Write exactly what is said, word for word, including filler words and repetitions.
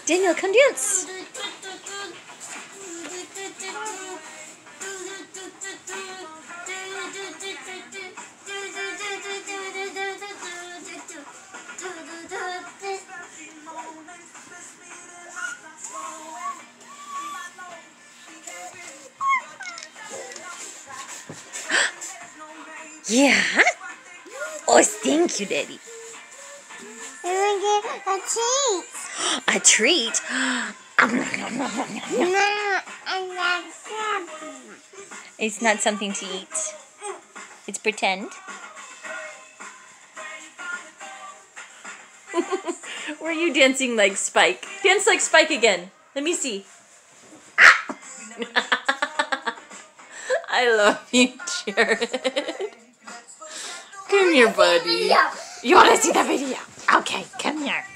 Daniel, come dance. Yeah? Oh, thank you, Daddy. A treat. A treat? It's not something to eat. It's pretend. Were you dancing like Spike? Dance like Spike again. Let me see. I love you, Jared. Come here, buddy. You want to see the video? Okay, come here.